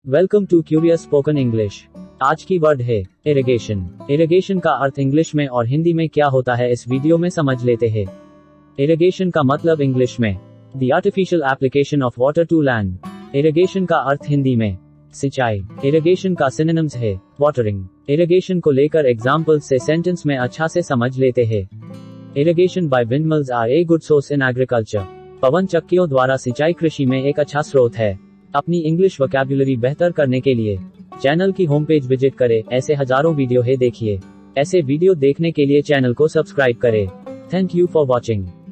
Welcome to curious spoken English. आज की word है इरिगेशन। इरिगेशन का अर्थ इंग्लिश में और हिंदी में क्या होता है इस वीडियो में समझ लेते हैं। इरिगेशन का मतलब इंग्लिश में the artificial application of water to land. Irrigation का अर्थ हिंदी में सिंचाई। इरिगेशन का सिनोनिम्स है वाटरिंग। इरिगेशन को लेकर एग्जाम्पल्स से सेंटेंस में अच्छा से समझ लेते हैं। Irrigation by windmills are a good source in agriculture. पवन चक्कियों द्वारा सिंचाई कृषि में एक अच्छा स्रोत है। अपनी इंग्लिश वोकैब्युलरी बेहतर करने के लिए चैनल की होम पेज विजिट करें। ऐसे हजारों वीडियो है देखिए। ऐसे वीडियो देखने के लिए चैनल को सब्सक्राइब करें। Thank you for watching.